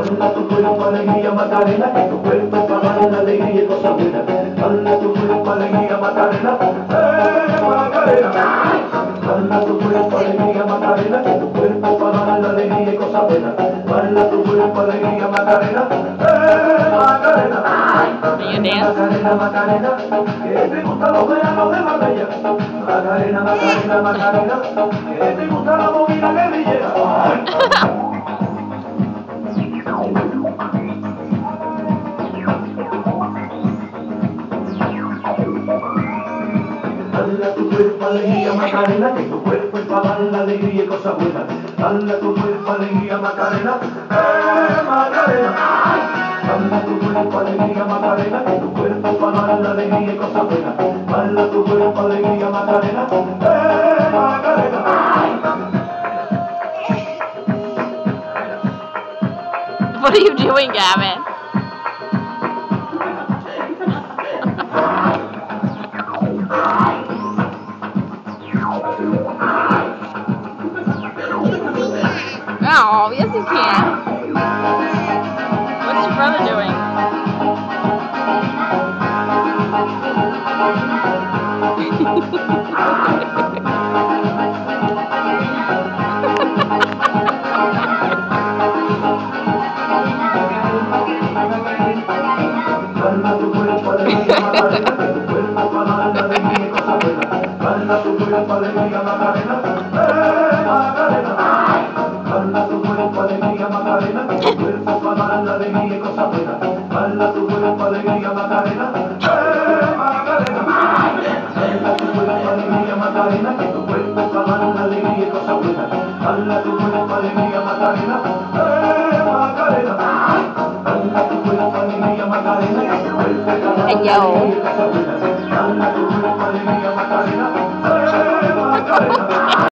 Bala tu cuerpo, alegría, Macarena, que tu cuerpo para dar la alegría y cosas buenas. Bala tu cuerpo, alegría, Macarena, Macarena. Bala tu cuerpo, alegría, Macarena, que tu cuerpo para dar la alegría y cosas buenas. Bala tu cuerpo, alegría, Macarena, Macarena. Macarena, Macarena, que te gustan los veranos de Marbella. Macarena, Macarena, Macarena, que te gusta la movida guerrillera. Dale tu cuerpo alegría Macarena, que tu cuerpo es para dar la alegría y cosas buenas. Dale tu cuerpo alegría Macarena, Macarena. Dale tu cuerpo alegría Macarena, que tu cuerpo es para dar la alegría y cosas buenas. Dale tu cuerpo alegría Macarena, Macarena. What are you doing, Gavin? Oh, yes you can. What's your brother doing? Bala tu cuerpo alegría Macarena, que tu cuerpo para dar la alegría y cosas buenas. Bala tu cuerpo alegría Macarena, Macarena. Bala tu cuerpo alegría Macarena, que tu cuerpo para dar la alegría y cosas buenas. Bala tu cuerpo alegría Macarena, Macarena. Bala tu cuerpo alegría Macarena, que tu cuerpo para dar la alegría y cosas buenas. Bala tu cuerpo alegría Macarena, Macarena. Bala tu cuerpo alegría Macarena, que tu cuerpo para dar la alegría y cosas buenas. Bala tu